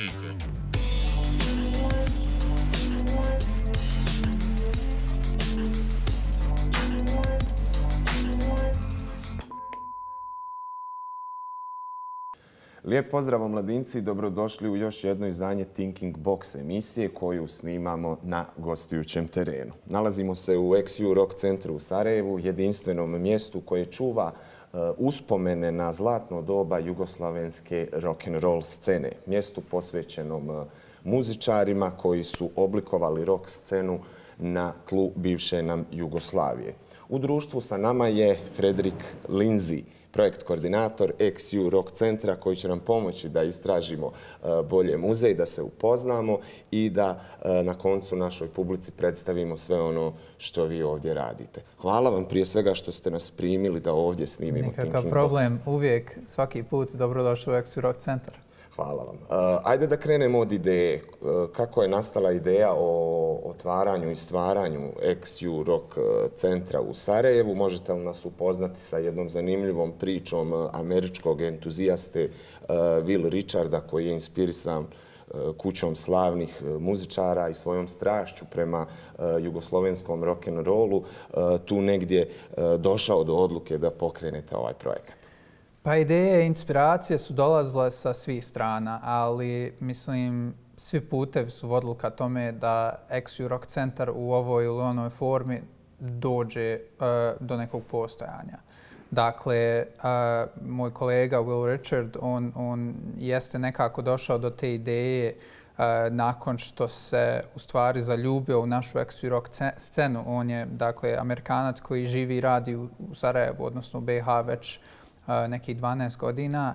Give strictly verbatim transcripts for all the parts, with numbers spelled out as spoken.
Lijep pozdrav mladinci i dobrodošli u još jedno izdanje Thinking Box emisije koju snimamo na gostujućem terenu. Nalazimo se u X U Rock centru u Sarajevu, jedinstvenom mjestu koje čuva uspomene na zlatno doba jugoslavenske rock'n'roll scene. Mjestu posvećenom muzičarima koji su oblikovali rock scenu na tlu bivše nam Jugoslavije. U društvu sa nama je Fredrik Lindsay, projekt koordinator X U Rock centra koji će nam pomoći da istražimo bolje muzej, da se upoznamo i da na koncu našoj publici predstavimo sve ono što vi ovdje radite. Hvala vam prije svega što ste nas primili da ovdje snimimo Thinking Box. Nikakav problem, uvijek, svaki put dobrodošli u X U Rock centar. Hvala vam. Ajde da krenemo od ideje. Kako je nastala ideja o otvaranju i stvaranju X U Rock centra u Sarajevu? Možete li nas upoznati sa jednom zanimljivom pričom američkog entuzijaste Will Richarda koji je inspirisan kućom slavnih muzičara i svojom strašću prema jugoslovenskom rock'n'rollu tu negdje došao do odluke da pokrenete ovaj projekat? Pa ideje i inspiracije su dolazile sa svih strana, ali mislim svi putevi su vodili ka tome da X U Rock centar u ovoj ili onoj formi dođe uh, do nekog postojanja. Dakle, uh, moj kolega Will Richard, on, on jeste nekako došao do te ideje uh, nakon što se u stvari zaljubio u našu X U Rock scenu. On je, dakle, Amerikanac koji živi i radi u, u Sarajevu, odnosno u B i H već nekih dvanaest godina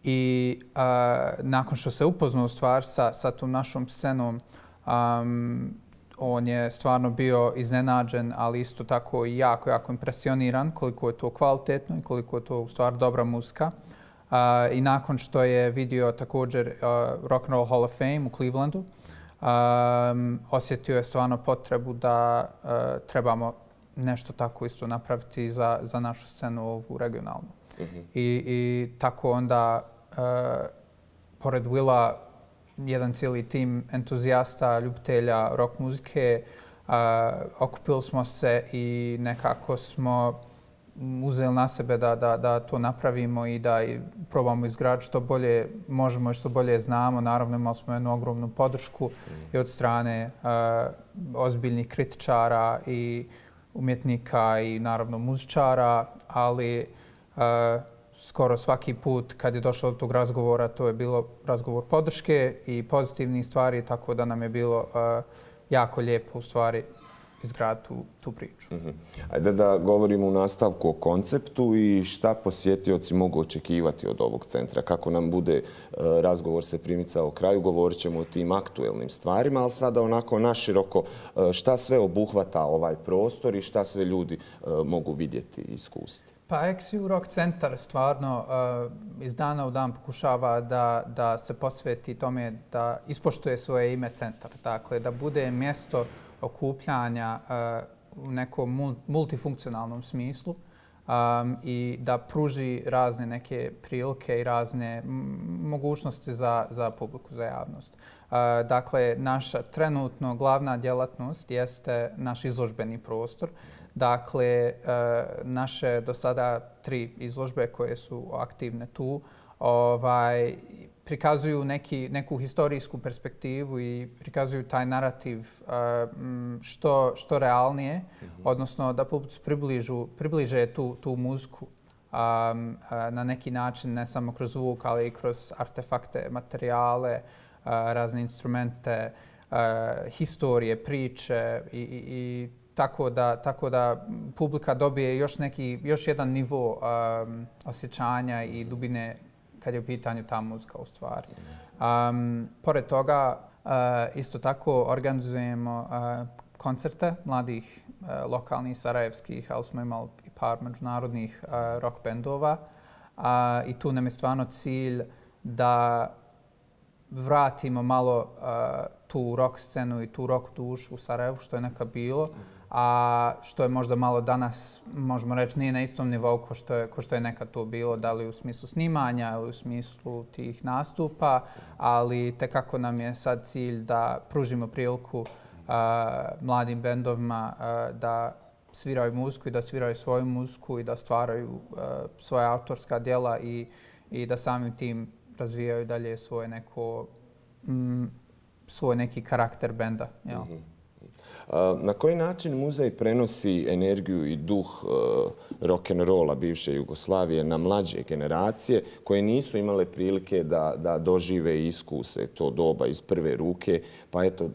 i uh, nakon što se upoznao u stvar sa, sa tom našom scenom, um, on je stvarno bio iznenađen, ali isto tako i jako, jako impresioniran koliko je to kvalitetno i koliko je to u stvari dobra muzika. Uh, I nakon što je vidio također uh, Rock and Roll Hall of Fame u Clevelandu, um, osjetio je stvarno potrebu da uh, trebamo nešto tako isto napraviti za, za našu scenu ovu regionalnu. Mm-hmm. I, I tako onda, uh, pored Willa, jedan cijeli tim entuzijasta, ljubitelja rock muzike, uh, okupili smo se i nekako smo uzeli na sebe da, da, da to napravimo i da i probamo izgraditi što bolje možemo i što bolje znamo. Naravno, imali smo jednu ogromnu podršku mm. i od strane uh, ozbiljnih kritičara i umjetnika i naravno muzičara, ali Uh, skoro svaki put kad je došlo do tog razgovora, to je bilo razgovor podrške i pozitivnih stvari, tako da nam je bilo uh, jako lijepo u stvari izgraditi tu, tu priču. Mm-hmm. Ajde da govorimo u nastavku o konceptu i šta posjetioci mogu očekivati od ovog centra. Kako nam bude uh, razgovor se primicao kraju, govorit ćemo o tim aktuelnim stvarima, ali sada onako naširoko uh, šta sve obuhvata ovaj prostor i šta sve ljudi uh, mogu vidjeti i iskusiti. Pa X U Rock centar stvarno uh, iz dana u dan pokušava da, da se posveti tome da ispoštuje svoje ime centar. Dakle, da bude mjesto okupljanja uh, u nekom multifunkcionalnom smislu um, i da pruži razne neke prilike i razne mogućnosti za, za publiku, za javnost. Uh, dakle, naša trenutno glavna djelatnost jeste naš izložbeni prostor. Dakle, naše do sada tri izložbe koje su aktivne tu ovaj, prikazuju neki, neku historijsku perspektivu i prikazuju taj narativ što, što realnije, mm-hmm. odnosno da publici približu, približe tu, tu muziku um, na neki način, ne samo kroz zvuk, ali i kroz artefakte, materijale, razne instrumente, historije, priče i, i, i Tako da, tako da publika dobije još neki, još jedan nivo um, osjećanja i dubine kad je u pitanju ta muzika u stvari. Um, pored toga, uh, isto tako organizujemo uh, koncerte mladih uh, lokalnih sarajevskih, ali smo imali i par međunarodnih uh, rock bendova. Uh, I tu nam je stvarno cilj da vratimo malo uh, tu rock scenu i tu rock dušu u Sarajevu, što je nekad bilo. a što je možda malo danas, možemo reći, nije na istom nivou ko što je, ko što je nekad to bilo, da li u smislu snimanja ili u smislu tih nastupa, ali tekako nam je sad cilj da pružimo priliku uh, mladim bendovima uh, da sviraju muziku i da sviraju svoju muziku i da stvaraju uh, svoja autorska djela i, i da samim tim razvijaju dalje svoje neko, mm, svoj neki karakter benda. Jel? Mm-hmm. Na koji način muzej prenosi energiju i duh rock'n'rolla bivše Jugoslavije na mlađe generacije koje nisu imale prilike da, da dožive i iskuse to doba iz prve ruke? Pa eto,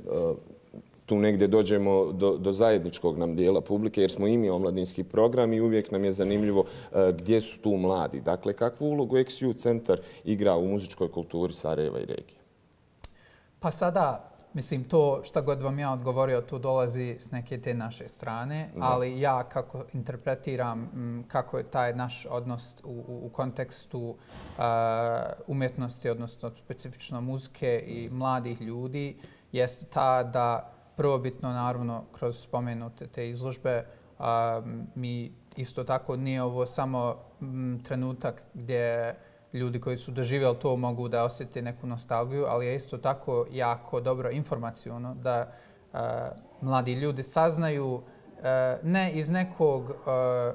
tu negdje dođemo do, do zajedničkog nam dijela publike jer smo i mi omladinski program i uvijek nam je zanimljivo gdje su tu mladi. Dakle, kakvu ulogu X U centar igra u muzičkoj kulturi Sarajeva i regije? Pa sada, mislim, to šta god vam ja odgovorio, to dolazi s neke te naše strane, da. Ali ja kako interpretiram m, kako je taj naš odnos u, u, u kontekstu uh, umjetnosti, odnosno specifično muzike i mladih ljudi, jeste ta da prvobitno, naravno, kroz spomenute te izložbe, uh, mi isto tako nije ovo samo m, trenutak gdje ljudi koji su doživjeli to mogu da osjete neku nostalgiju, ali je isto tako jako dobro informaciono da uh, mladi ljudi saznaju uh, ne iz nekog uh,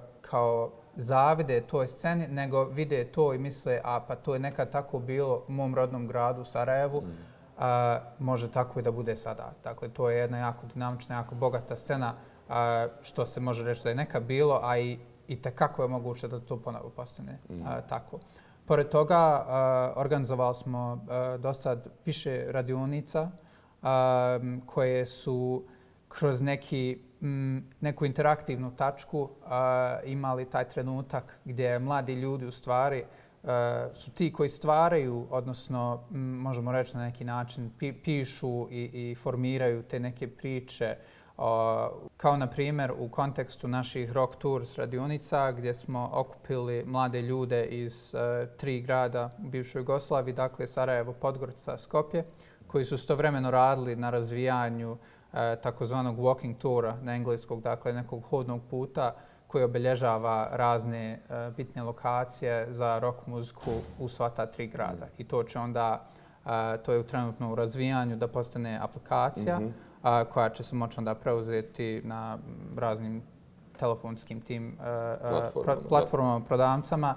kao zavide toj sceni, nego vide to i misle, a pa to je nekad tako bilo u mom rodnom gradu, Sarajevu, mm. uh, može tako i da bude sada. Dakle, to je jedna jako dinamična, jako bogata scena, uh, što se može reći da je nekad bilo, a i, i tekako je moguće da to ponovo postane mm. uh, tako. Pored toga, uh, organizovali smo uh, do sad više radionica uh, koje su kroz neki, m, neku interaktivnu tačku uh, imali taj trenutak gdje mladi ljudi u stvari uh, su ti koji stvaraju, odnosno m, možemo reći na neki način pi, pišu i, i formiraju te neke priče. Uh, kao na primjer u kontekstu naših Rock Tours radionica gdje smo okupili mlade ljude iz uh, tri grada u bivšoj Jugoslaviji, dakle Sarajevo, Podgorica, Skopje, koji su istovremeno radili na razvijanju uh, takozvanog walking toura na engleskog, dakle nekog hodnog puta koji obilježava razne uh, bitne lokacije za rock muziku u sva ta tri grada. I to će onda, uh, to je trenutno u razvijanju da postane aplikacija, mm-hmm. A, koja će se moći onda preuzeti na raznim telefonskim tim uh, platformama, pro, platformama prodavcama.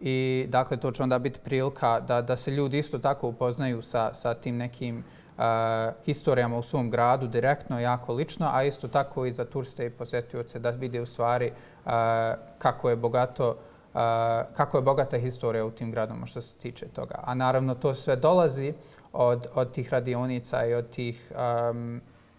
I dakle, to će onda biti prilika da, da se ljudi isto tako upoznaju sa, sa tim nekim uh, historijama u svom gradu direktno, jako lično, a isto tako i za turiste i posjetioce da vide u stvari uh, kako je bogato uh, kako je bogata historija u tim gradovima što se tiče toga. A naravno, to sve dolazi od, od tih radionica i od tih um,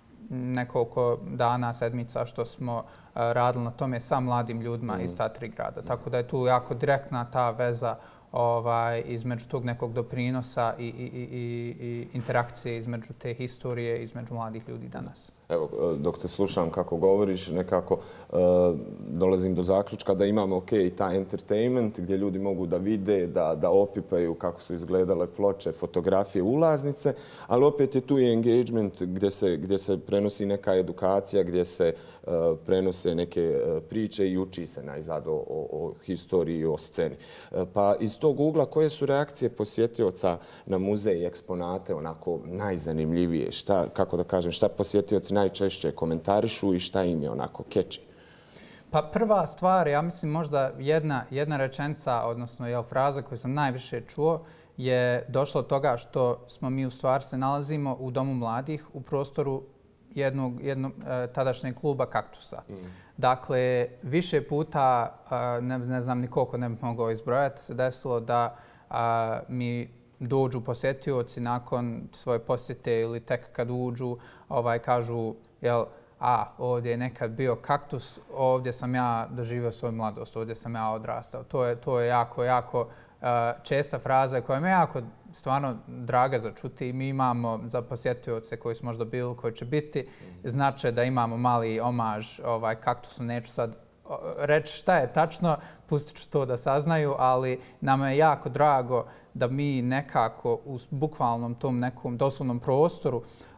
nekoliko dana, sedmica što smo uh, radili na tome sa mladim ljudima mm. iz ta tri grada. Tako da je tu jako direktna ta veza ovaj, između tog nekog doprinosa i, i, i, i interakcije između te historije, između mladih ljudi danas. Evo, dok te slušam kako govoriš, nekako uh, dolazim do zaključka da imamo ok, taj entertainment gdje ljudi mogu da vide, da, da opipaju kako su izgledale ploče, fotografije, ulaznice, ali opet je tu i engagement gdje se, gdje se prenosi neka edukacija, gdje se uh, prenose neke uh, priče i uči se najzad o, o, o historiji i o sceni. Uh, pa iz tog ugla, koje su reakcije posjetioca na muzej i eksponate onako najzanimljivije? Šta, kako da kažem, šta posjetioci najčešće komentarišu i šta im je onako catchy? Pa prva stvar, ja mislim možda jedna, jedna rečenica, odnosno jel, fraza koju sam najviše čuo, je došlo od toga što smo mi u stvari se nalazimo u Domu mladih u prostoru jednog, jednog e, tadašnjeg kluba Kaktusa. Mm. Dakle, više puta, e, ne, ne znam ni koliko ne bih mogao izbrojati, se desilo da e, mi dođu posjetioci nakon svoje posjete ili tek kad uđu, ovaj, kažu, jel, a, ovdje je nekad bio Kaktus, ovdje sam ja doživio svoju mladost, ovdje sam ja odrastao. To je, to je jako, jako uh, česta fraza koja mi je jako stvarno draga za čuti. Mi imamo za posjetioce koji su možda bili, koji će biti, znači da imamo mali omaž ovaj, Kaktusu. Neću sad reći šta je tačno, pustit ću to da saznaju, ali nam je jako drago da mi nekako u bukvalnom tom nekom doslovnom prostoru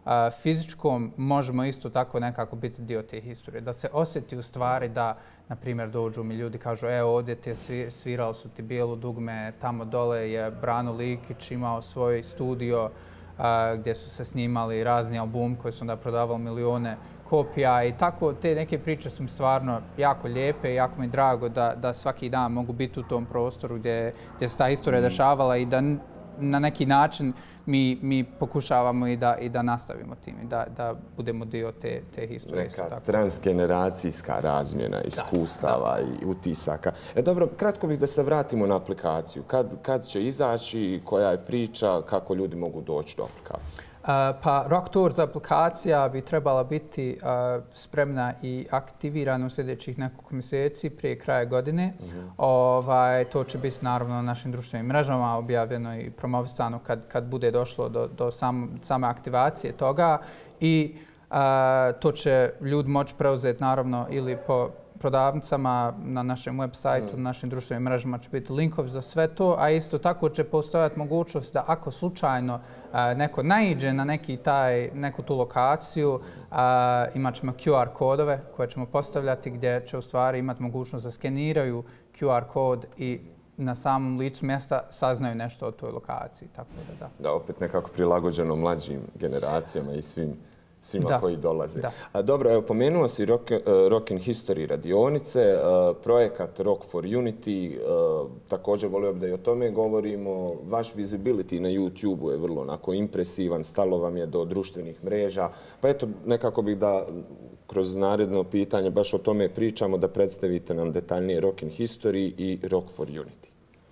fizičkom možemo isto tako nekako biti dio te historije. Da se osjeti u stvari da, na primjer, dođu mi ljudi kažu evo ovdje ti je svirali su ti Bijelo dugme, tamo dole je Brano Likić imao svoj studio gdje su se snimali razni albumi koji su onda prodavali milijone kopija i tako te neke priče su mi stvarno jako lijepe i jako mi je drago da, da svaki dan mogu biti u tom prostoru gdje, gdje se ta historija dešavala i da na neki način mi, mi pokušavamo i da, i da nastavimo tim i da, da budemo dio te, te historije. Neka transgeneracijska razmjena iskustava i utisaka. E dobro, kratko bih da se vratimo na aplikaciju. Kad, kad će izaći, koja je priča, kako ljudi mogu doći do aplikacije? Uh, pa Rock Tours aplikacija bi trebala biti uh, spremna i aktivirana u sljedećih nekoliko mjeseci prije kraja godine. Mm-hmm. ovaj, to će biti naravno na našim društvenim mrežama objavljeno i promovisano kad, kad bude došlo do, do sam, same aktivacije toga. I uh, to će ljudi moći preuzeti naravno ili po prodavnicama na našem web sajtu, mm. na našim društvenim mrežama će biti linkovi za sve to, a isto tako će postojati mogućnost da ako slučajno a, neko naiđe na neki taj, neku tu lokaciju, a, imat ćemo Q R kodove koje ćemo postavljati gdje će u stvari imati mogućnost da skeniraju Q R kod i na samom licu mjesta saznaju nešto o toj lokaciji. Tako da, da. Da, opet nekako prilagođeno mlađim generacijama i svim svima da. koji dolaze. Da. A, dobro, evo, pomenuo si Rock, uh, Rock and History radionice, uh, projekat Rock for Unity, uh, također volio bih da i o tome govorimo. Vaš visibility na YouTube je vrlo onako impresivan, stalo vam je do društvenih mreža. Pa eto, nekako bih da kroz naredno pitanje baš o tome pričamo, da predstavite nam detaljnije Rock and History i Rock for Unity.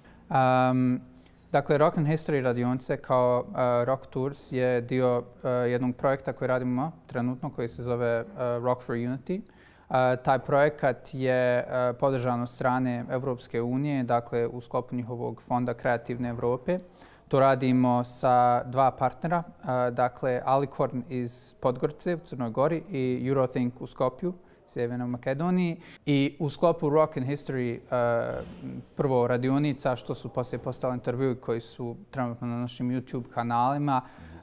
Um, Dakle, Rock and History radionice kao uh, Rock Tours je dio uh, jednog projekta koji radimo trenutno koji se zove uh, Rock for Unity. Uh, taj projekat je uh, podržan od strane Evropske unije, dakle u sklopu njihovog fonda Kreativne Evrope. To radimo sa dva partnera, uh, dakle Alicorn iz Podgorice u Crnoj Gori i Eurothink u Skopju, Sjevernoj Makedoniji. I u sklopu Rock and History uh, prvo radionica, što su poslije postali intervjui koji su trenutno na našim YouTube kanalima,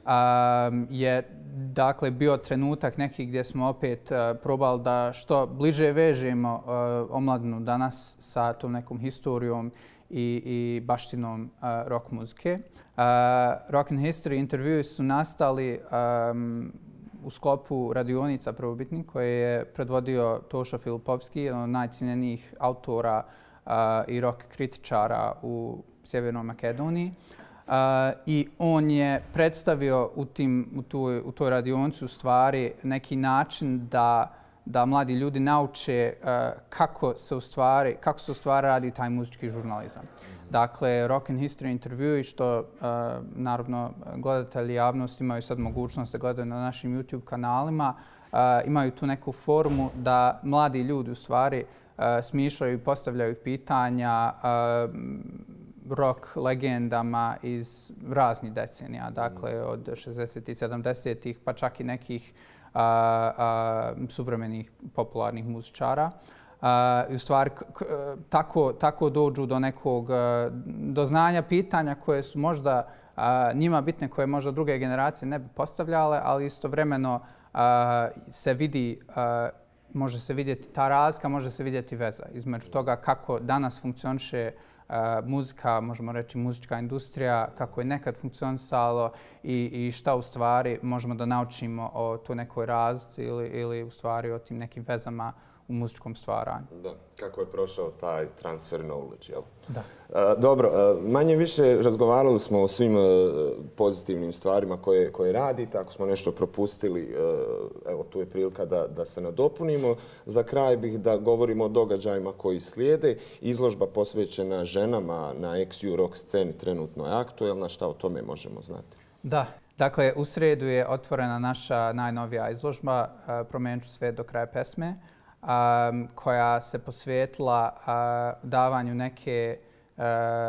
um, je dakle bio trenutak neki gdje smo opet uh, probali da što bliže vežemo uh, omladinu danas sa tom nekom historijom i, i baštinom uh, rock muzike. Uh, Rock and History intervjui su nastali um, u sklopu radionica prvobitnih koje je predvodio Tošo Filipovski, jedan od najcijenjenijih autora uh, i rock kritičara u Sjevernoj Makedoniji. Uh, I on je predstavio u, tim, u, toj, u toj radionici u stvari neki način da, da mladi ljudi nauče uh, kako se u stvari, kako se u stvari radi taj muzički žurnalizam. Dakle, Rock and History intervjui, što uh, naravno gledatelji javnost imaju sad mogućnost da gledaju na našim YouTube kanalima, uh, imaju tu neku formu da mladi ljudi u stvari uh, smišljaju i postavljaju pitanja uh, rock legendama iz raznih decenija, dakle od šezdesetih, sedamdesetih pa čak i nekih uh, uh, suvremenih popularnih muzičara. Uh, u stvari k- tako, tako dođu do nekog uh, do znanja pitanja koje su možda uh, njima bitne, koje možda druge generacije ne bi postavljale, ali istovremeno uh, se vidi, uh, može se vidjeti ta razlika, može se vidjeti veza između toga kako danas funkcioniše uh, muzika, možemo reći muzička industrija, kako je nekad funkcionisalo i, i šta u stvari možemo da naučimo o toj nekoj razlici ili, ili u stvari o tim nekim vezama u muzičkom stvaranju. Da, kako je prošao taj transfer knowledge, jel? Da. Uh, dobro, uh, manje više razgovarali smo o svim uh, pozitivnim stvarima koje, koje radite. Ako smo nešto propustili, uh, evo tu je prilika da, da se nadopunimo. Za kraj bih da govorimo o događajima koji slijede. Izložba posvećena ženama na X U rock sceni trenutno je aktuelna. Šta o tome možemo znati? Da. Dakle, u srijedu je otvorena naša najnovija izložba uh, Promijenit ću svijet do kraja pesme, Um, koja se posvetila uh, davanju neke uh,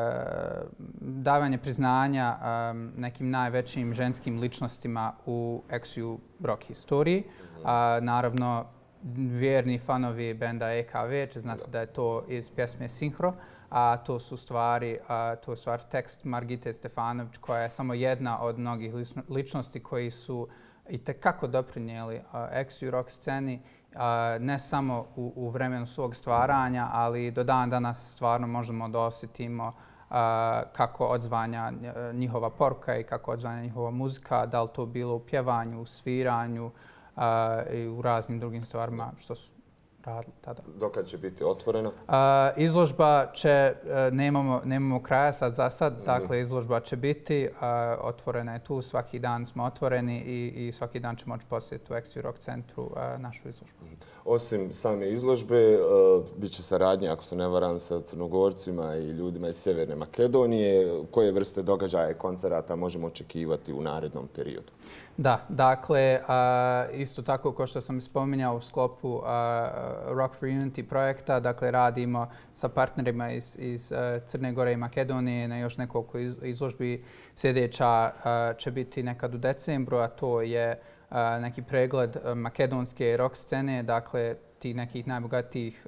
davanje priznanja um, nekim najvećim ženskim ličnostima u X U rock historiji. Mm-hmm. Uh, naravno, vjerni fanovi benda E K V će znati da je to iz pjesme Sinhro, a to su stvari, a, to je stvar tekst Margite Stefanović, koja je samo jedna od mnogih ličnosti koji su itekako doprinijeli Ex U rock sceni, ne samo u, u vremenu svog stvaranja, ali do dan danas stvarno možemo da osjetimo kako odzvanja njihova poruka i kako odzvanja njihova muzika, da li to bilo u pjevanju, u sviranju i u raznim drugim stvarima što su radili tada. Dokad će biti otvorena? Izložba će, nemamo, nemamo kraja sad za sad, dakle izložba će biti, otvorena je tu, svaki dan smo otvoreni i, i svaki dan će moći posjetiti u Ex U rock centru našu izložbu. Osim same izložbe, bit će saradnja, ako se ne varam, sa Crnogorcima i ljudima iz Sjeverne Makedonije. Koje vrste događaja i koncerata možemo očekivati u narednom periodu? Da, dakle, isto tako kao što sam spominjao u sklopu Rock for Unity projekta, dakle radimo sa partnerima iz, iz Crne Gore i Makedonije na još nekoliko izložbi. Sljedeća će biti nekad u decembru, a to je neki pregled makedonske rock scene, dakle ti nekih najbogatijih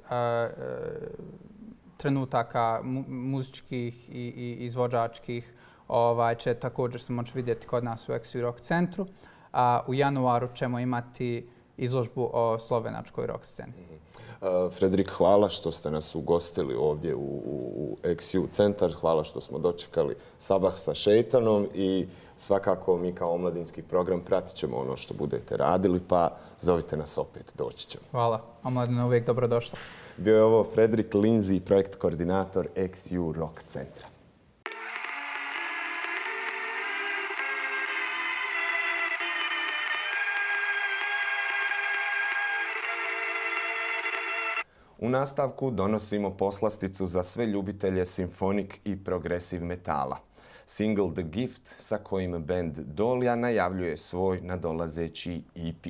trenutaka muzičkih i, i izvođačkih ovaj, će također se moći vidjeti kod nas u Ex U rock centru. A u januaru ćemo imati izložbu o slovenačkoj rock sceni. Uh, Frederik, hvala što ste nas ugostili ovdje u, u Ex U centar. Hvala što smo dočekali Sabah sa šeitanom i svakako mi kao omladinski program pratit ćemo ono što budete radili, pa zovite nas opet, doći ćemo. Hvala. Omladina uvijek dobrodošla. Bio je ovo Frederik Lindsay, projekt koordinator Ex U rock centra. U nastavku donosimo poslasticu za sve ljubitelje simfonik i progresiv metala. Single The Gift sa kojim band Dolja najavljuje svoj nadolazeći E P.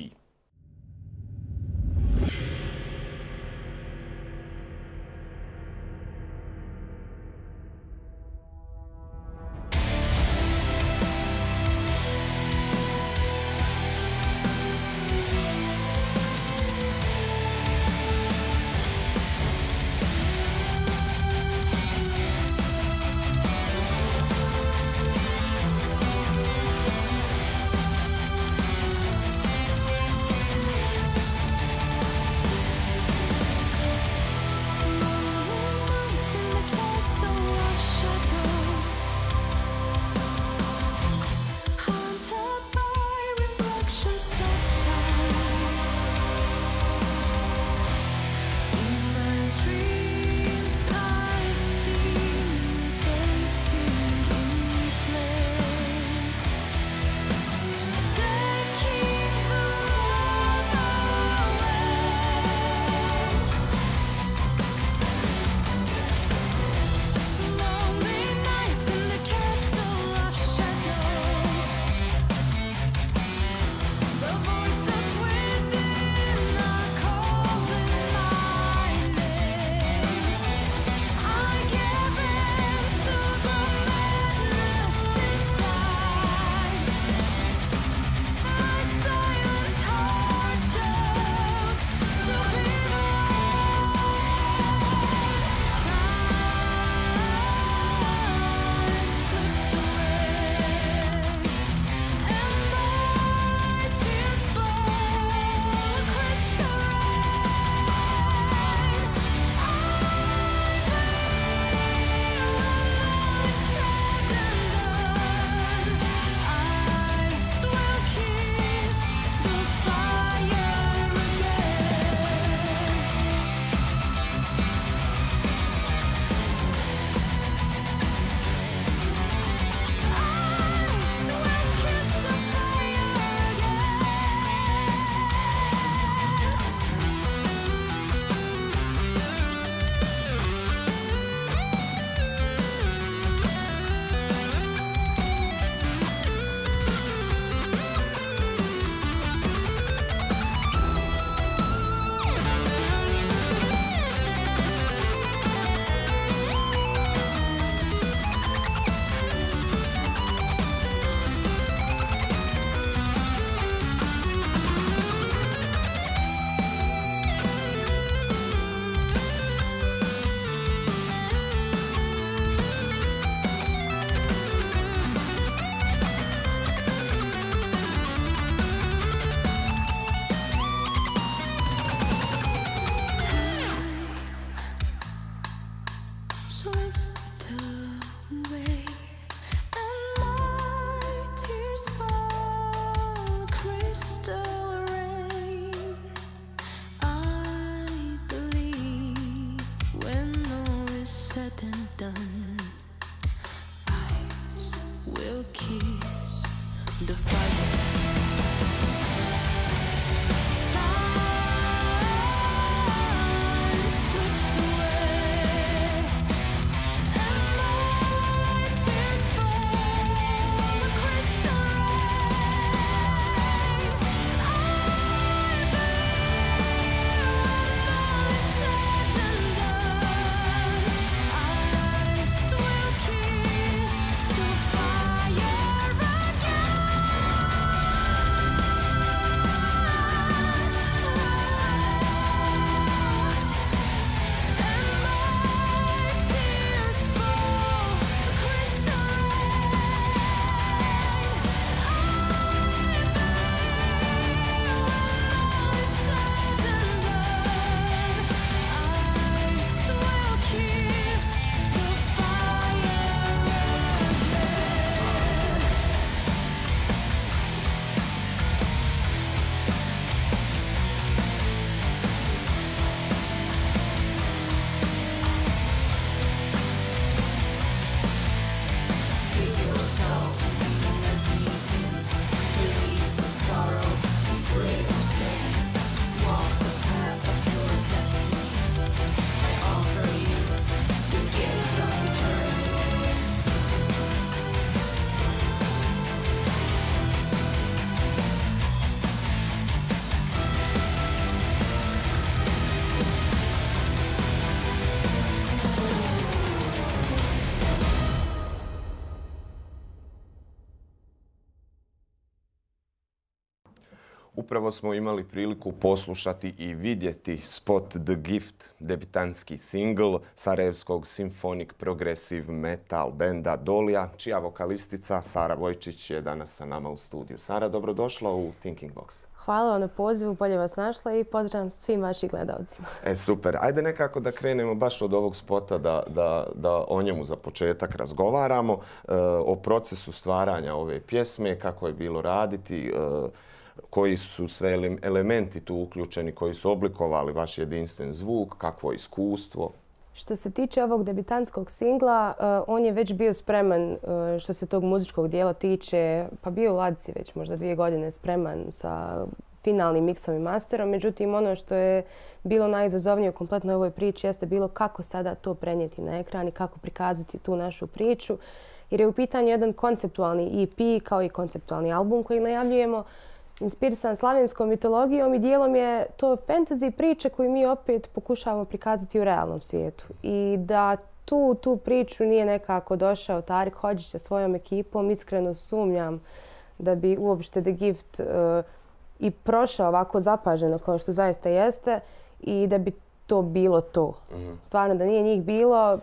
Upravo smo imali priliku poslušati i vidjeti spot The Gift, debitanski singl sarajevskog Symphonic Progressive Metal benda Dolija, čija vokalistica Sara Vojčić je danas sa nama u studiju. Sara, dobrodošla u Thinking Box. Hvala vam na pozivu, bolje vas našla i pozdrav svim vašim gledalcima. E, super. Ajde nekako da krenemo baš od ovog spota, da, da, da o njemu za početak razgovaramo, e, o procesu stvaranja ove pjesme, kako je bilo raditi, e, koji su sve elementi tu uključeni, koji su oblikovali vaš jedinstven zvuk, kakvo iskustvo. Što se tiče ovog debitantskog singla, uh, on je već bio spreman uh, što se tog muzičkog dijela tiče, pa bio u ladici već možda dvije godine spreman sa finalnim miksom i masterom. Međutim, ono što je bilo najizazovnije u kompletnoj ovoj priči jeste bilo kako sada to prenijeti na ekran i kako prikazati tu našu priču. Jer je u pitanju jedan konceptualni E P kao i konceptualni album koji najavljujemo, inspirisan slavenskom mitologijom i dijelom je to fantasy priče koju mi opet pokušavamo prikazati u realnom svijetu. I da tu, tu priču nije nekako došao Tarik Hodžić sa svojom ekipom, iskreno sumnjam da bi uopšte The Gift uh, i prošao ovako zapaženo kao što zaista jeste i da bi to bilo to. Mm-hmm. Stvarno da nije njih bilo,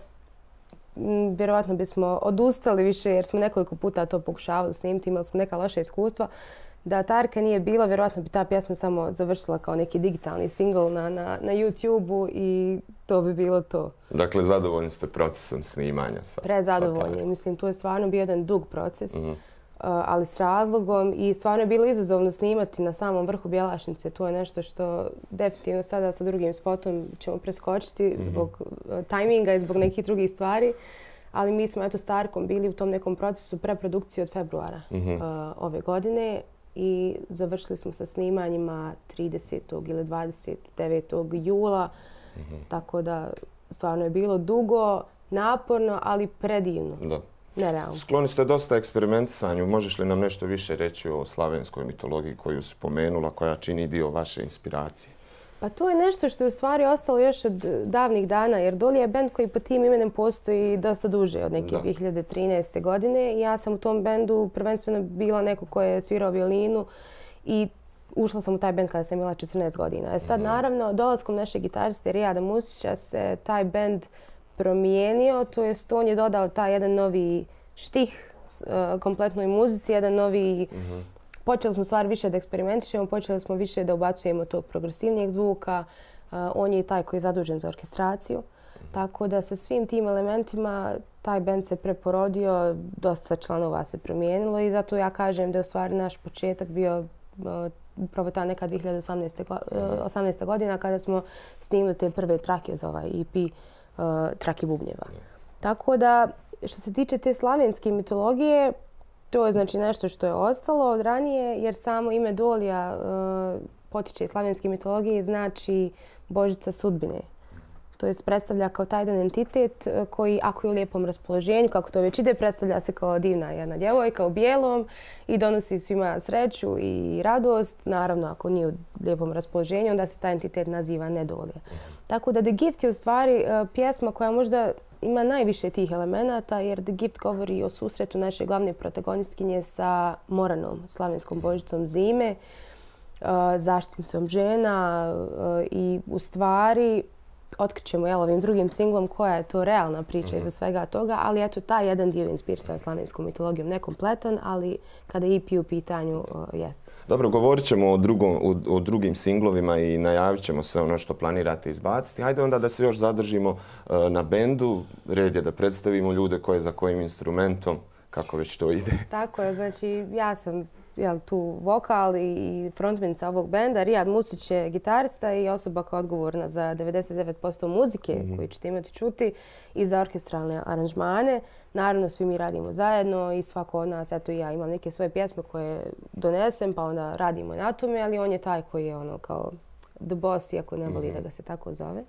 m, vjerovatno bismo odustali više jer smo nekoliko puta to pokušavali snimiti, imali smo neka loša iskustva. Da Tarka nije bilo, vjerojatno bi ta pjesma samo završila kao neki digitalni single na, na, na YouTube-u i to bi bilo to. Dakle, zadovoljni ste procesom snimanja? Sa, Prezadovoljni. Sa Mislim, to je stvarno bio jedan dug proces, mm-hmm. uh, ali s razlogom i stvarno je bilo izazovno snimati na samom vrhu Bjelašnice. To je nešto što definitivno sada sa drugim spotom ćemo preskočiti mm-hmm. zbog uh, tajminga i zbog nekih drugih stvari. Ali mi smo eto s Tarkom bili u tom nekom procesu preprodukcije od februara mm-hmm. uh, ove godine. I završili smo sa snimanjima tridesetog ili dvadeset devetog jula. Mm-hmm. Tako da stvarno je bilo dugo, naporno, ali predivno. Da. Nerealno. Skloni ste dosta eksperimentisanju. Možeš li nam nešto više reći o slavenskoj mitologiji koju si pomenula, koja čini dio vaše inspiracije? Pa to je nešto što je u stvari ostalo još od davnih dana, jer Dolija je bend koji pod tim imenom postoji dosta duže, od neke dvije hiljade trinaeste. godine. Ja sam u tom bendu prvenstveno bila neko ko je svirao violinu i ušla sam u taj bend kada sam bila četrnaest godina. E sad, mm-hmm. naravno, dolaskom našeg gitariste Rijada Musića se taj bend promijenio, to jest on je dodao taj jedan novi štih uh, kompletnoj muzici, jedan novi... Mm-hmm. Počeli smo stvar više da eksperimentišemo, počeli smo više da ubacujemo tog progresivnijeg zvuka. Uh, on je i taj koji je zadužen za orkestraciju. Mm-hmm. Tako da sa svim tim elementima taj bend se preporodio, dosta članova se promijenilo i zato ja kažem da je u stvari naš početak bio uh, upravo ta neka dvije hiljade osamnaesta. godina kada smo snimili te prve trake za ovaj E P uh, Trake bubnjeva. Mm-hmm. Tako da što se tiče te slavenske mitologije, to je znači nešto što je ostalo od ranije, jer samo ime Dolija uh, potiče iz slavenske mitologije, znači Božica sudbine. To jest predstavlja kao taj jedan entitet koji, ako je u lijepom raspoloženju, kako to već ide, predstavlja se kao divna jedna djevojka u bijelom i donosi svima sreću i radost. Naravno, ako nije u lijepom raspoloženju, onda se taj entitet naziva Nedolija. Tako da The Gift je u stvari uh, pjesma koja možda ima najviše tih elemenata, jer The Gift govori o susretu naše glavne protagonistkinje sa Moranom, slavenskom božicom zime, uh, zaštitnicom žena uh, i u stvari otkrićemo jel, ovim drugim singlom koja je to realna priča mm-hmm. iza svega toga, ali eto, taj jedan dio inspirisan slavenskom mitologijom, nekompletan, ali kada je E P u pitanju, uh, jeste. Dobro, govorit ćemo o, drugom, o, o drugim singlovima i najavit ćemo sve ono što planirate izbaciti. Hajde onda da se još zadržimo uh, na bendu. Red je da predstavimo ljude koje za kojim instrumentom, kako već to ide. Tako je, znači ja sam jel, tu vokal i frontmenica ovog benda. Rijad Musić je gitarista i osoba koja je odgovorna za devedeset devet posto muzike mm-hmm. koju ćete imati čuti i za orkestralne aranžmane. Naravno, svi mi radimo zajedno i svako od nas, eto i ja imam neke svoje pjesme koje donesem pa onda radimo na tome, ali on je taj koji je ono kao the boss, iako ne voli mm-hmm. da ga se tako zove.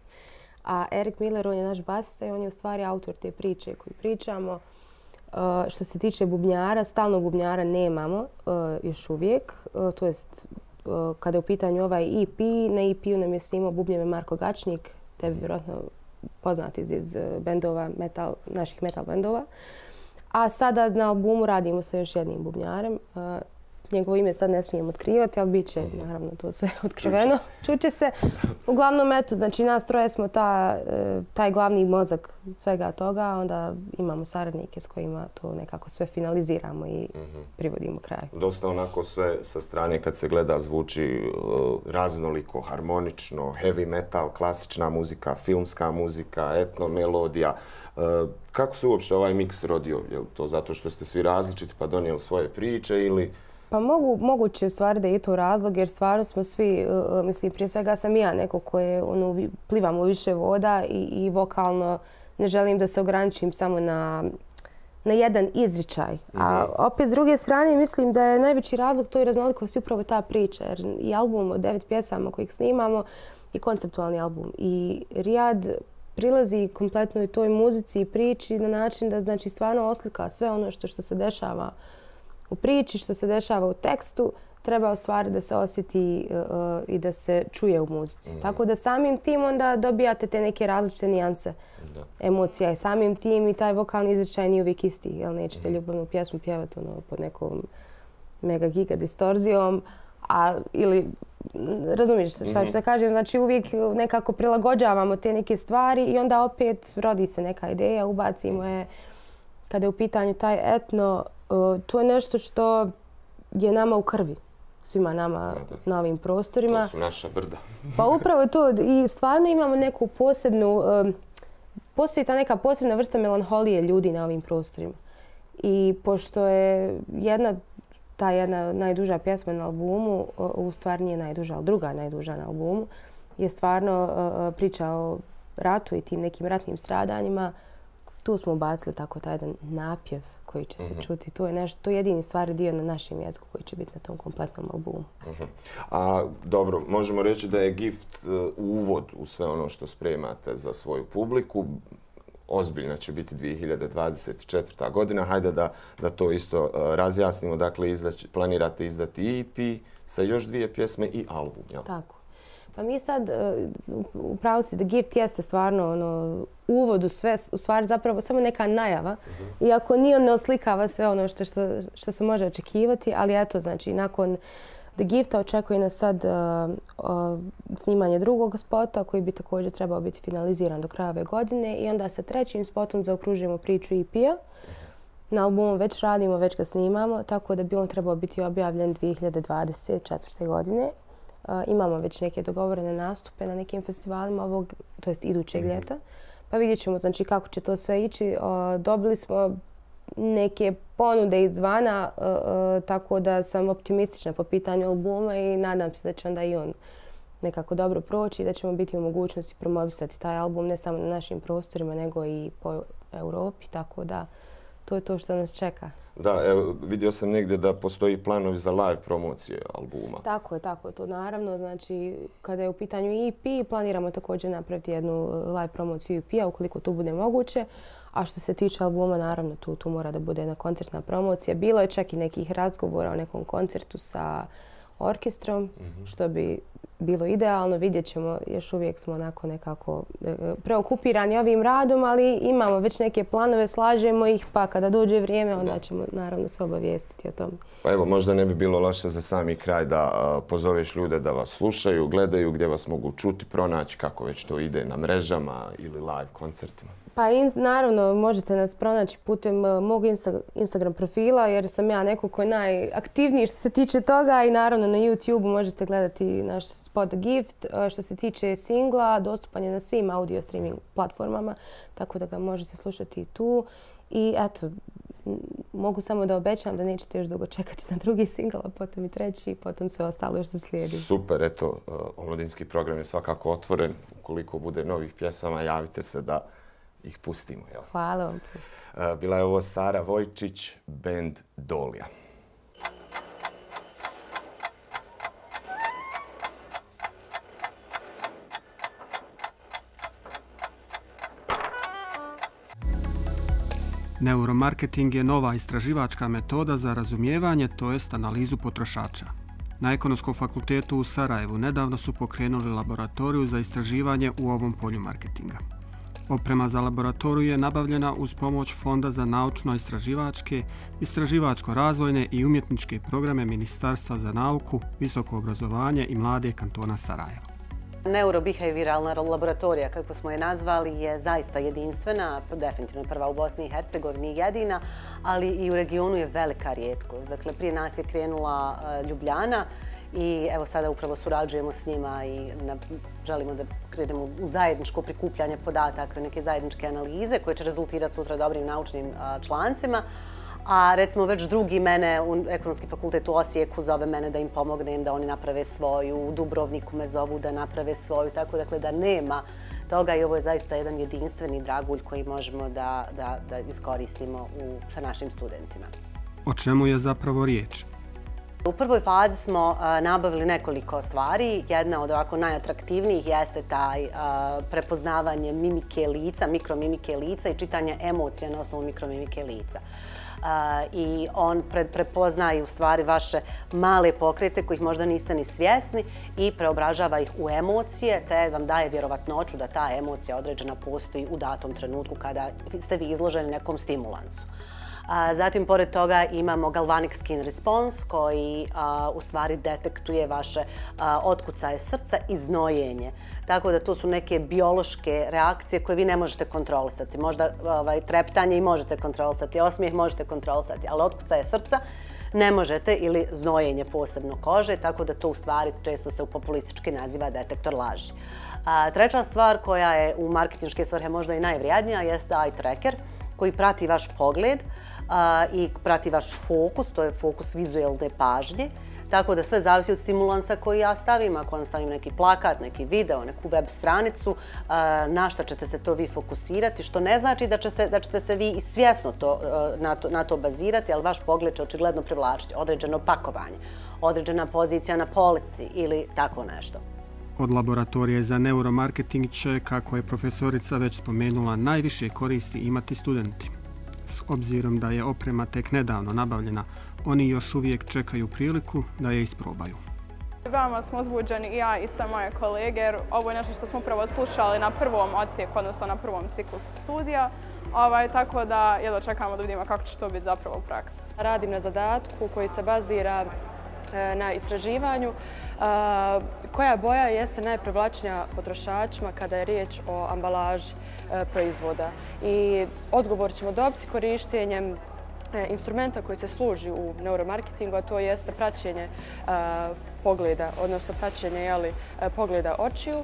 A Erik Miller, on je naš basista i on je u stvari autor te priče koju pričamo. Uh, što se tiče bubnjara, stalnog bubnjara nemamo uh, još uvijek. Uh, to jest, uh, kada je u pitanju ovaj E P, na E P-u nam je snimao bubnjeve Marko Gačnik, tebi vjerojatno poznati iz, iz bendova, metal, naših metal bendova. A sada na albumu radimo sa još jednim bubnjarem. Uh, njegovo ime sad ne smijem otkrivati, ali bit će, naravno, to sve otkriveno. Čuće se. Uglavnom, eto, znači nas troje smo ta, taj glavni mozak svega toga, onda imamo saradnike s kojima to nekako sve finaliziramo i privodimo kraju. Dosta onako sve sa strane kad se gleda zvuči raznoliko, harmonično, heavy metal, klasična muzika, filmska muzika, etno melodija. Kako se uopšte ovaj miks rodio? Je li to zato što ste svi različiti pa donijeli svoje priče ili... Pa mogu, moguće u stvari da je i to razlog jer stvarno smo svi, uh, mislim prije svega sam i ja neko koje ono, plivam u više voda i, i vokalno ne želim da se ograničim samo na, na jedan izričaj. Mm-hmm. A opet s druge strane mislim da je najveći razlog toj raznolikosti upravo ta priča jer i album od devet pjesama kojih snimamo je konceptualni album i Rijad prilazi kompletno i toj muzici i priči na način da znači stvarno oslika sve ono što, što se dešava u priči, što se dešava u tekstu, treba u stvari da se osjeti uh, i da se čuje u muzici. Mm. Tako da samim tim onda dobijate te neke različite nijanse da. Emocija i samim tim i taj vokalni izričaj nije uvijek isti. Jel nećete mm. ljubavnu pjesmu pjevati ono, pod nekom mega giga distorzijom, a ili razumiješ šta mm-hmm. što kažem, znači uvijek nekako prilagođavamo te neke stvari i onda opet rodi se neka ideja, ubacimo je kada je u pitanju taj etno. Uh, to je nešto što je nama u krvi, svima nama da, da. Na ovim prostorima. To su naša brda. Pa upravo to i stvarno imamo neku posebnu, um, postoji ta neka posebna vrsta melanholije ljudi na ovim prostorima. I pošto je jedna, ta jedna najduža pjesma na albumu, uh, u stvari nije najduža, ali druga najduža na albumu, je stvarno uh, priča o ratu i tim nekim ratnim stradanjima. Tu smo ubacili tako taj jedan napjev koji će se uh-huh. čuti. To je, nešto, to je jedini stvari dio na našem jeziku koji će biti na tom kompletnom albumu. Uh-huh. A dobro, možemo reći da je Gift uh, uvod u sve ono što spremate za svoju publiku. Ozbiljna će biti dvije hiljade dvadeset četvrta godina. Hajde da, da to isto uh, razjasnimo. Dakle, izdać, planirate izdati E P sa još dvije pjesme i album. Jel? Tako. Pa mi sad, u pravu si, The Gift jeste stvarno ono, uvod u sve, u stvari zapravo samo neka najava. Uh-huh. Iako nije on ne oslikava sve ono što, što, što se može očekivati, ali eto, znači, nakon The Gifta očekuje nas sad uh, uh, snimanje drugog spota koji bi također trebao biti finaliziran do kraja ove godine i onda sa trećim spotom zaokružujemo priču E P-a. Na albumu već radimo, već ga snimamo, tako da bi on trebao biti objavljen dvije hiljade dvadeset četvrte godine. Uh, imamo već neke dogovorene nastupe na nekim festivalima ovog, to jest idućeg mm-hmm. ljeta. Pa vidjet ćemo znači, kako će to sve ići. Uh, dobili smo neke ponude izvana, uh, uh, tako da sam optimistična po pitanju albuma i nadam se da će onda i on nekako dobro proći i da ćemo biti u mogućnosti promovisati taj album ne samo na našim prostorima nego i po Europi, tako da to je to što nas čeka. Da, evo, vidio sam negdje da postoji planovi za live promocije albuma. Tako je, tako je to naravno. Znači, kada je u pitanju E P, planiramo također napraviti jednu live promociju E P-a ukoliko to bude moguće. A što se tiče albuma, naravno, tu, tu mora da bude jedna koncertna promocija. Bilo je čak i nekih razgovora o nekom koncertu sa orkestrom, mm-hmm. što bi bilo idealno. Vidjet ćemo, još uvijek smo onako nekako preokupirani ovim radom, ali imamo već neke planove, slažemo ih, pa kada dođe vrijeme, onda ćemo naravno se obavijestiti o tom. Pa evo, možda ne bi bilo loše za sami kraj da uh, pozoveš ljude da vas slušaju, gledaju, gdje vas mogu čuti, pronaći, kako već to ide na mrežama ili live koncertima. Pa in, naravno možete nas pronaći putem uh, mog insta, Instagram profila jer sam ja neko ko je najaktivniji što se tiče toga i naravno na YouTube možete gledati naš spot Gift. Uh, što se tiče singla, dostupan je na svim audio streaming platformama, tako da ga možete slušati i tu. I eto, mogu samo da obećam da nećete još dugo čekati na drugi singl, a potom i treći i potom sve ostalo još se slijedi. Super, eto, uh, omladinski program je svakako otvoren. Ukoliko bude novih pjesama, javite se da ih pustimo. Jel? Hvala vam. Uh, bila je ovo Sara Vojčić, band Dolija. Neuromarketing je nova istraživačka metoda za razumijevanje, to jest analizu potrošača. Na Ekonomskom fakultetu u Sarajevu nedavno su pokrenuli laboratoriju za istraživanje u ovom polju marketinga. Oprema za laboratoriju je nabavljena uz pomoć Fonda za naučno-istraživačke, istraživačko-razvojne i umjetničke programe Ministarstva za nauku, visoko obrazovanje i mlade kantona Sarajevo. Neurobehavioralna laboratorija, kako smo je nazvali, je zaista jedinstvena, definitivno prva u Bosni i Hercegovini, jedina, ali i u regionu je velika rijetkost. Dakle, prije nas je krenula Ljubljana i evo sada upravo surađujemo s njima i želimo da krenemo u zajedničko prikupljanje podataka i neke zajedničke analize koje će rezultirati sutra dobrim naučnim člancima. A recimo već drugi mene, u Ekonomski fakultet u Osijeku zove mene da im pomognem, da oni naprave svoju, u Dubrovniku me zovu da naprave svoju, tako dakle da nema toga i ovo je zaista jedan jedinstveni dragulj koji možemo da, da, da iskoristimo u, sa našim studentima. O čemu je zapravo riječ? U prvoj fazi smo uh, nabavili nekoliko stvari. Jedna od ovako najatraktivnijih jeste taj uh, prepoznavanje mimike lica, mikromimike lica i čitanje emocija na osnovu mikromimike lica. Uh, I on pre, prepoznaje u stvari vaše male pokrete kojih možda niste ni svjesni i preobražava ih u emocije, te vam daje vjerovatnoću da ta emocija određena postoji u datom trenutku kada ste vi izloženi nekom stimulansu. Zatim, pored toga, imamo galvanic skin response koji a, u stvari detektuje vaše a, otkucaje srca i znojenje. Tako da to su neke biološke reakcije koje vi ne možete kontrolisati. Možda ovaj, treptanje i možete kontrolisati, osmijeh možete kontrolisati, ali otkucaje srca ne možete ili znojenje posebno kože, tako da to u stvari često se u populistički naziva detektor laži. A, treća stvar koja je u marketinške svrhe možda i najvrijednija jeste eye tracker koji prati vaš pogled i prati vaš fokus, to je fokus vizualne pažnje. Tako da sve zavisi od stimulansa koji ja stavim. Ako vam stavim neki plakat, neki video, neku web stranicu, na šta ćete se to vi fokusirati, što ne znači da, će se, da ćete se vi i svjesno to, na, to, na to bazirati, ali vaš pogled će očigledno privlačiti određeno pakovanje, određena pozicija na polici ili tako nešto. Od laboratorije za neuromarketing će, kako je profesorica već spomenula, najviše koristi imati studenti. S obzirom da je oprema tek nedavno nabavljena, oni još uvijek čekaju priliku da je isprobaju. Veoma smo uzbuđeni i ja i sve moje kolege, jer ovo je nešto što smo prvo slušali na prvom odsjeku, odnosno na prvom ciklusu studija. Ovaj, tako da jedva čekamo da vidimo kako će to biti zapravo u praksi. Radim na zadatku koji se bazira na istraživanju koja boja jeste najprivlačnija potrošačima kada je riječ o ambalaži proizvoda. I odgovor ćemo dobiti korištenjem instrumenta koji se služi u neuromarketingu, a to jeste praćenje pogleda, odnosno praćenje jeli, pogleda očiju.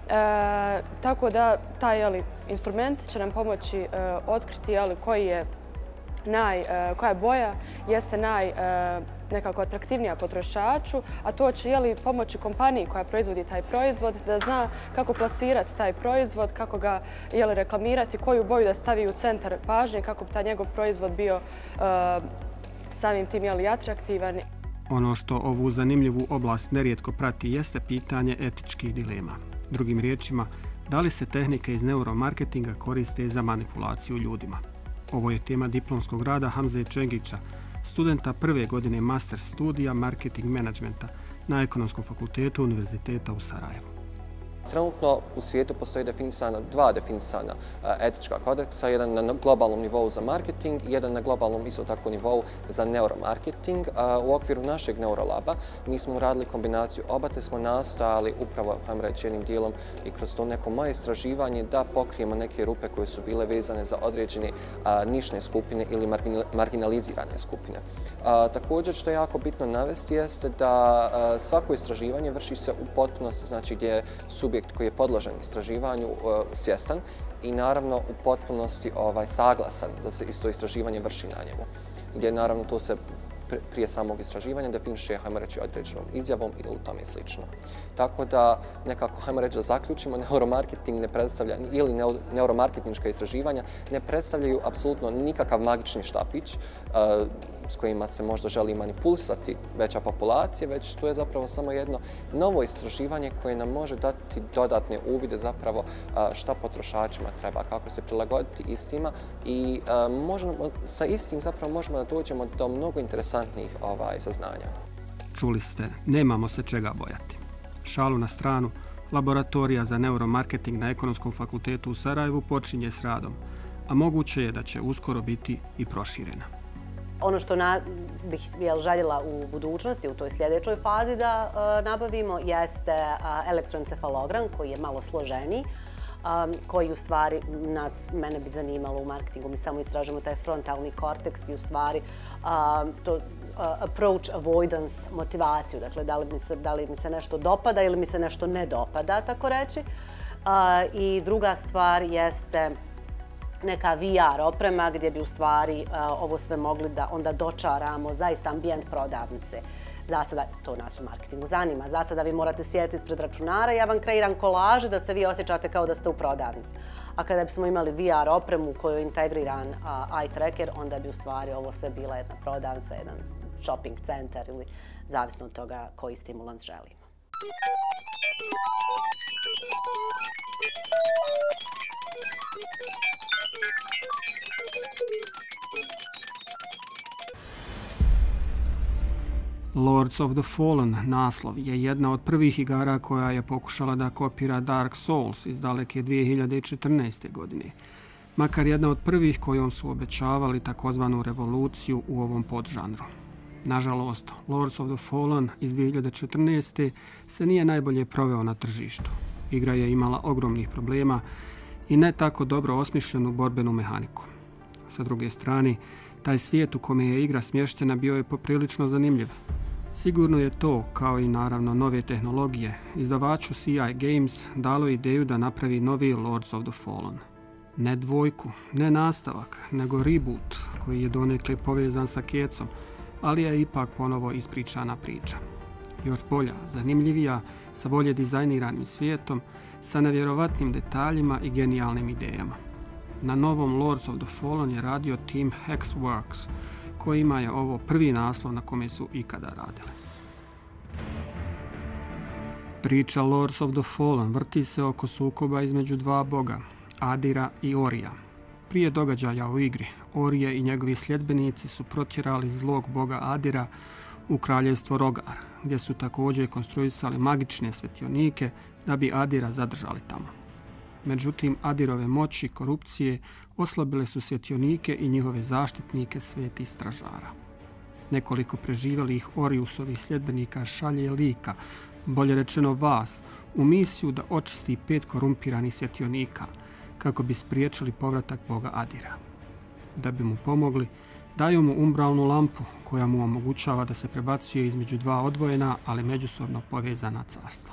E, tako da taj jeli, instrument će nam pomoći e, otkriti jeli, koji je naj, e, koja boja jeste naj e, nekako atraktivnija potrošaču, a to će jeli, pomoći kompaniji koja proizvodi taj proizvod da zna kako plasirati taj proizvod, kako ga jeli, reklamirati, koju boju da stavi u centar pažnje, kako bi taj njegov proizvod bio e, samim tim jeli, atraktivan. Ono što ovu zanimljivu oblast nerijetko prati jeste pitanje etičkih dilema. Drugim riječima, da li se tehnike iz neuromarketinga koriste za manipulaciju ljudima? Ovo je tema diplomskog rada Hamze Čengića, studenta prve godine master studija marketing menadžmenta na Ekonomskom fakultetu Univerziteta u Sarajevu. Trenutno u svijetu postoji definisana, dva definisana etička kodeksa, jedan na globalnom nivou za marketing i jedan na globalnom isto tako nivou za neuromarketing. U okviru našeg neurolaba mi smo uradili kombinaciju oba, te smo nastojali upravo, hajmo reći jednim dijelom i kroz to neko moje istraživanje da pokrijemo neke rupe koje su bile vezane za određene nišne skupine ili marginalizirane skupine. Također što je jako bitno navesti jeste da svako istraživanje vrši se u potpunosti, znači gdje subjekt koji je podložen istraživanju uh, svjestan i naravno u potpunosti ovaj, saglasan da se isto istraživanje vrši na njemu. Gdje naravno to se prije samog istraživanja definiše, hajmo reći, određenom izjavom ili tome slično. Tako da nekako, hajmo reći da zaključimo, neuromarketing ne predstavlja, ili neuromarketinška istraživanja ne predstavljaju apsolutno nikakav magični štapić uh, s kojima se možda želi manipulisati veća populacija, već to je zapravo samo jedno novo istraživanje koje nam može dati dodatne uvide zapravo šta potrošačima treba, kako se prilagoditi istima i možemo, sa istim zapravo možemo da dođemo do mnogo interesantnih ovaj, saznanja. Čuli ste, nemamo se čega bojati. Šalu na stranu, laboratorija za neuromarketing na Ekonomskom fakultetu u Sarajevu počinje s radom, a moguće je da će uskoro biti i proširena. Ono što na, bih jel, željela u budućnosti, u toj sljedećoj fazi da uh, nabavimo, jeste uh, elektroencefalogram koji je malo složeniji, um, koji u stvari nas, mene bi zanimalo u marketingu. Mi samo istražujemo taj frontalni korteks i u stvari um, to uh, approach avoidance motivaciju. Dakle, da li, mi se, da li mi se nešto dopada ili mi se nešto ne dopada, tako reći. Uh, I druga stvar jeste neka V R oprema gdje bi u stvari uh, ovo sve mogli da onda dočaramo zaista ambijent prodavnice. Za sada, to nas u marketingu zanima, za sada vi morate sjediti ispred računara i ja vam kreiram kolaže da se vi osjećate kao da ste u prodavnici. A kada bismo imali V R opremu u kojoj je integriran uh, eye tracker, onda bi u stvari ovo sve bila jedna prodavnica, jedan shopping centar ili zavisno od toga koji stimulans želimo. Lords of the Fallen naslov je jedna od prvih igara koja je pokušala da kopira Dark Souls iz daleke dvije hiljade četrnaeste. godine. Makar jedna od prvih kojom su obećavali takozvanu revoluciju u ovom podžanru. Nažalost, Lords of the Fallen iz dvije hiljade četrnaeste. se nije najbolje proveo na tržištu. Igra je imala ogromnih problema i ne tako dobro osmišljenu borbenu mehaniku. Sa druge strane, taj svijet u kome je igra smještena bio je poprilično zanimljiv. Sigurno je to, kao i naravno nove tehnologije, izdavaču C I Games dalo ideju da napravi novi Lords of the Fallen. Ne dvojku, ne nastavak, nego reboot koji je donekle povezan sa kecom, ali je ipak ponovo ispričana priča. Još bolja, zanimljivija, sa bolje dizajniranim svijetom, sa nevjerovatnim detaljima i genijalnim idejama. Na novom Lords of the Fallen je radio tim Hexworks, kojima je ovo prvi naslov na kome su ikada radili. Priča Lords of the Fallen vrti se oko sukoba između dva boga, Adira i Orija. Prije događaja u igri, Orije i njegovi sljedbenici su protjerali zlog boga Adira u kraljevstvo Rogar, gdje su također konstruisali magične svetionike da bi Adira zadržali tamo. Međutim, Adirove moći i korupcije oslabile su svetionike i njihove zaštitnike svetih stražara. Nekoliko preživelih Orijusovih sljedbenika šalje lika, bolje rečeno vas, u misiju da očisti pet korumpiranih svetionika, kako bi spriječili povratak boga Adira. Da bi mu pomogli, daju mu umbralnu lampu koja mu omogućava da se prebacuje između dva odvojena, ali međusobno povezana carstva.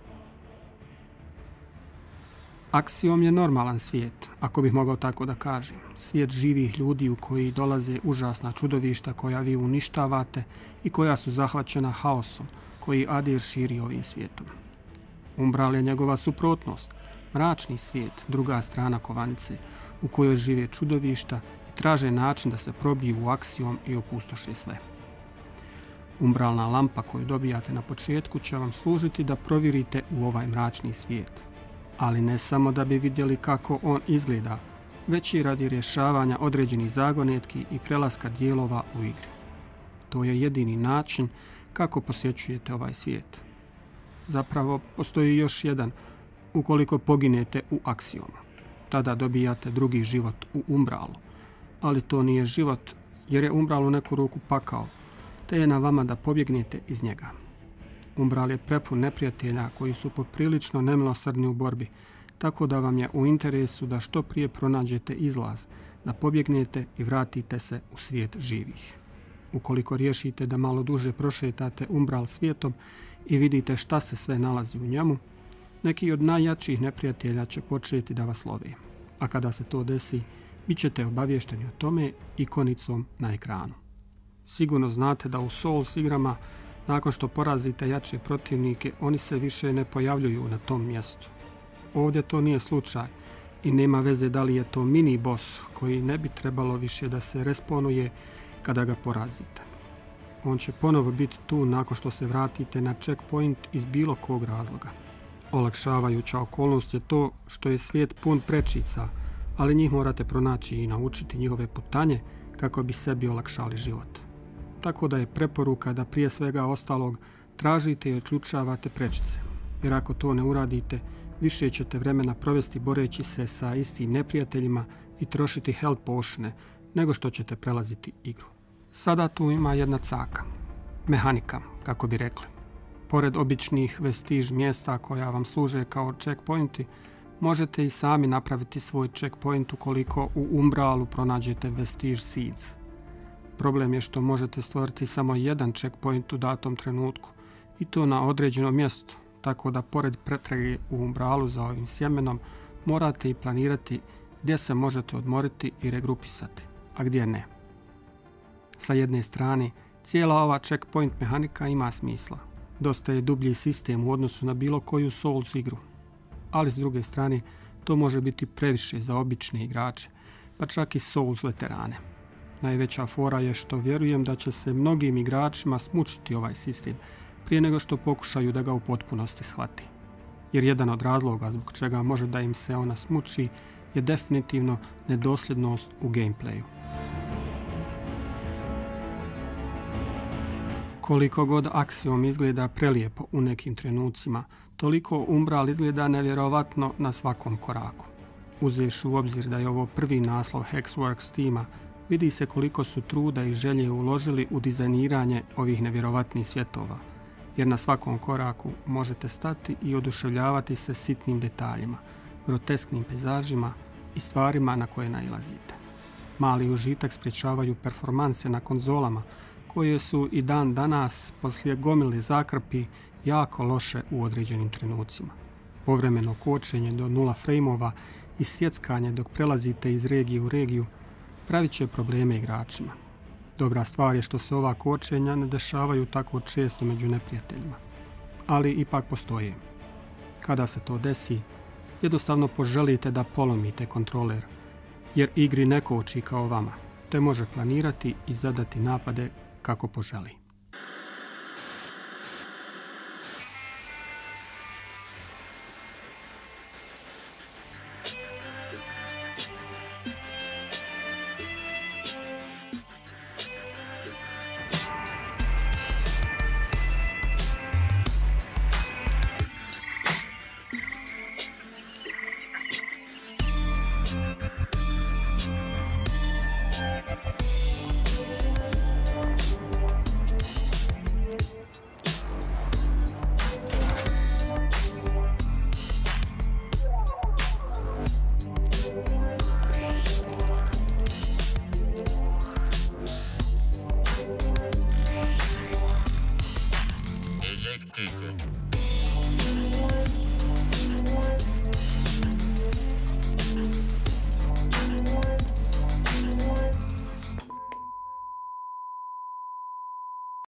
Axiom je normalan svijet, ako bih mogao tako da kažem. Svijet živih ljudi u koji dolaze užasna čudovišta koja vi uništavate i koja su zahvaćena haosom koji Adir širi ovim svijetom. Umbral je njegova suprotnost, mračni svijet, druga strana kovanice, u kojoj žive čudovišta i traže način da se probiju u Axiom i opustoše sve. Umbralna lampa koju dobijate na početku će vam služiti da provjerite u ovaj mračni svijet. Ali ne samo da bi vidjeli kako on izgleda, već i radi rješavanja određenih zagonetki i prelaska dijelova u igri. To je jedini način kako posjećujete ovaj svijet. Zapravo, postoji još jedan, ukoliko poginete u Axiomu. Tada dobijate drugi život u Umbralu. Ali to nije život, jer je Umbral u neku ruku pakao, te je na vama da pobjegnete iz njega. Umbral je prepun neprijatelja koji su poprilično nemilosrdni u borbi, tako da vam je u interesu da što prije pronađete izlaz, da pobjegnete i vratite se u svijet živih. Ukoliko riješite da malo duže prošetate Umbral svijetom i vidite šta se sve nalazi u njemu, neki od najjačih neprijatelja će početi da vas love. A kada se to desi, bit ćete obavješteni o tome ikonicom na ekranu. Sigurno znate da u Souls igrama, nakon što porazite jače protivnike, oni se više ne pojavljuju na tom mjestu. Ovdje to nije slučaj i nema veze da li je to mini boss koji ne bi trebalo više da se respawnuje kada ga porazite. On će ponovo biti tu nakon što se vratite na checkpoint iz bilo kog razloga. Olakšavajuća okolnost je to što je svijet pun prečica, ali njih morate pronaći i naučiti njihove putanje kako bi sebi olakšali život. Tako da je preporuka da prije svega ostalog tražite i otključavate prečice. jer ako to ne uradite, više ćete vremena provesti boreći se sa istim neprijateljima i trošiti health potione nego što ćete prelaziti igru. Sada tu ima jedna caka. Mehanika, kako bi rekli. Pored običnih vestiž mjesta koja vam služe kao checkpointi, možete i sami napraviti svoj checkpoint ukoliko u umbralu pronađete vestige seeds. Problem je što možete stvoriti samo jedan checkpoint u datom trenutku i to na određenom mjestu, tako da pored pretrage u umbralu za ovim sjemenom morate i planirati gdje se možete odmoriti i regrupisati, a gdje ne. Sa jedne strane, cijela ova checkpoint mehanika ima smisla. Dosta je dublji sistem u odnosu na bilo koju Souls igru. Ali s druge strane, to može biti previše za obične igrače, pa čak i Souls veterane. Najveća fora je što vjerujem da će se mnogim igračima smučiti ovaj sistem prije nego što pokušaju da ga u potpunosti shvati. Jer jedan od razloga zbog čega može da im se ona smuči je definitivno nedosljednost u gameplayu. Koliko god Axiom izgleda prelijepo u nekim trenucima, toliko Umbral izgleda nevjerovatno na svakom koraku. Uzevši u obzir da je ovo prvi naslov Hexworks tima, vidi se koliko su truda i želje uložili u dizajniranje ovih nevjerovatnih svjetova, jer na svakom koraku možete stati i oduševljavati se sitnim detaljima, grotesknim pejzažima i stvarima na koje nailazite. Mali užitak sprječavaju performanse na konzolama, koje su i dan danas, poslije gomile zakrpi, jako loše u određenim trenucima. Povremeno kočenje do nula frejmova i sjeckanje dok prelazite iz regije u regiju pravit će probleme igračima. Dobra stvar je što se ova kočenja ne dešavaju tako često među neprijateljima, ali ipak postoje. Kada se to desi, jednostavno poželite da polomite kontroler, jer igri ne koči kao vama, te može planirati i zadati napade kako poželi.